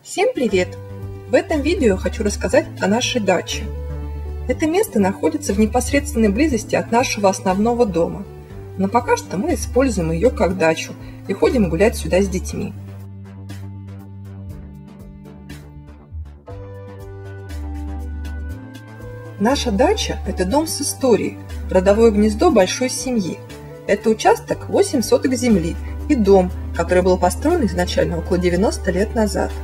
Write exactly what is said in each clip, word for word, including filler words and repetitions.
Всем привет! В этом видео хочу рассказать о нашей даче. Это место находится в непосредственной близости от нашего основного дома, но пока что мы используем ее как дачу и ходим гулять сюда с детьми. Наша дача – это дом с историей, родовое гнездо большой семьи. Это участок восемь соток земли и дом, который был построен изначально около девяноста лет назад.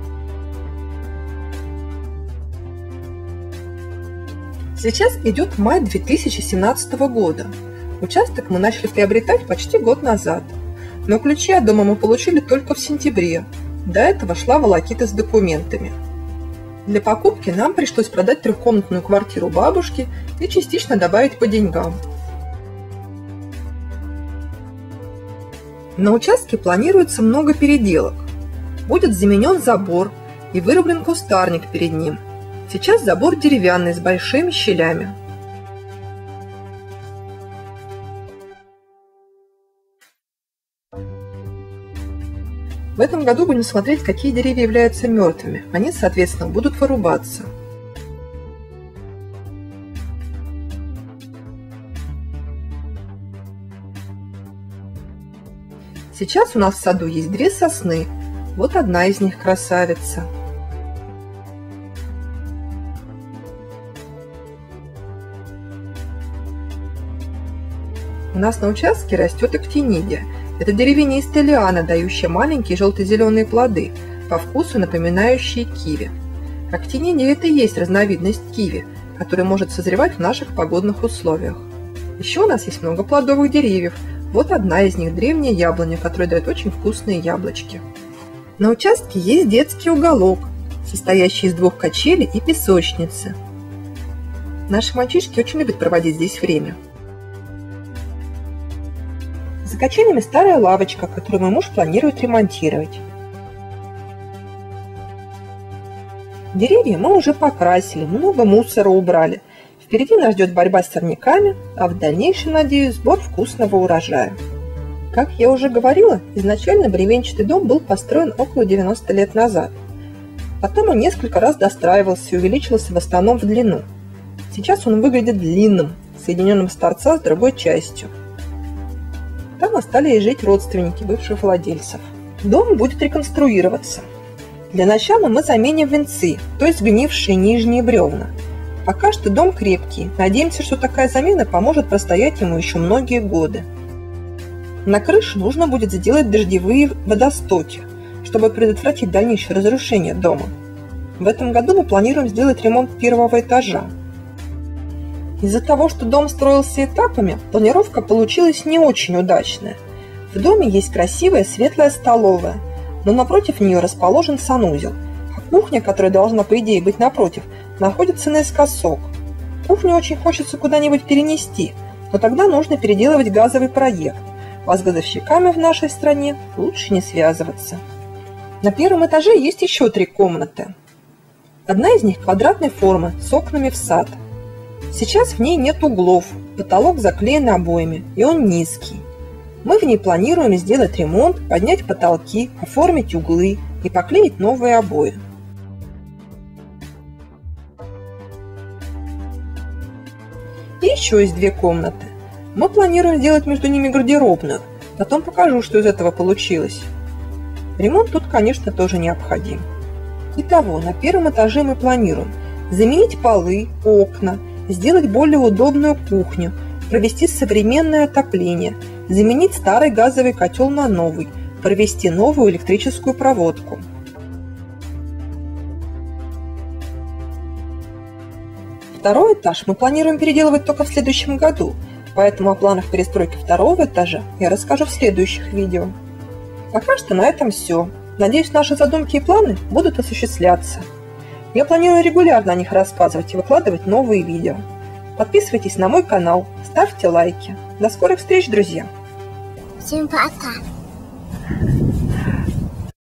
Сейчас идет май две тысячи семнадцатого года. Участок мы начали приобретать почти год назад, но ключи от дома мы получили только в сентябре. До этого шла волокита с документами. Для покупки нам пришлось продать трехкомнатную квартиру бабушки и частично добавить по деньгам. На участке планируется много переделок. Будет заменен забор и вырублен кустарник перед ним. Сейчас забор деревянный с большими щелями. В этом году будем смотреть, какие деревья являются мертвыми. Они, соответственно, будут вырубаться. Сейчас у нас в саду есть две сосны. Вот одна из них красавица. У нас на участке растет актинидия. Это деревья из телиана, дающая маленькие желто-зеленые плоды, по вкусу напоминающие киви. Актинидия – это и есть разновидность киви, которая может созревать в наших погодных условиях. Еще у нас есть много плодовых деревьев. Вот одна из них – древняя яблоня, которая дает очень вкусные яблочки. На участке есть детский уголок, состоящий из двух качелей и песочницы. Наши мальчишки очень любят проводить здесь время. За качелями старая лавочка, которую мой муж планирует ремонтировать. Деревья мы уже покрасили, много мусора убрали. Впереди нас ждет борьба с сорняками, а в дальнейшем, надеюсь, сбор вкусного урожая. Как я уже говорила, изначально бревенчатый дом был построен около девяноста лет назад. Потом он несколько раз достраивался и увеличился в основном в длину. Сейчас он выглядит длинным, соединенным с торца с другой частью. Там остались жить родственники бывших владельцев. Дом будет реконструироваться. Для начала мы заменим венцы, то есть сгнившие нижние бревна. Пока что дом крепкий. Надеемся, что такая замена поможет простоять ему еще многие годы. На крыше нужно будет сделать дождевые водостоки, чтобы предотвратить дальнейшее разрушение дома. В этом году мы планируем сделать ремонт первого этажа. Из-за того, что дом строился этапами, планировка получилась не очень удачная. В доме есть красивая светлая столовая, но напротив нее расположен санузел, а кухня, которая должна, по идее, быть напротив, находится наискосок. Кухню очень хочется куда-нибудь перенести, но тогда нужно переделывать газовый проект, а с газовщиками в нашей стране лучше не связываться. На первом этаже есть еще три комнаты. Одна из них квадратной формы с окнами в сад. Сейчас в ней нет углов, потолок заклеен обоями, и он низкий. Мы в ней планируем сделать ремонт, поднять потолки, оформить углы и поклеить новые обои. И еще есть две комнаты. Мы планируем сделать между ними гардеробную, потом покажу, что из этого получилось. Ремонт тут, конечно, тоже необходим. Итого, на первом этаже мы планируем заменить полы, окна, сделать более удобную кухню, провести современное отопление, заменить старый газовый котел на новый, провести новую электрическую проводку. Второй этаж мы планируем переделывать только в следующем году, поэтому о планах перестройки второго этажа я расскажу в следующих видео. Пока что на этом все. Надеюсь, наши задумки и планы будут осуществляться. Я планирую регулярно о них рассказывать и выкладывать новые видео. Подписывайтесь на мой канал, ставьте лайки. До скорых встреч, друзья! Всем пока!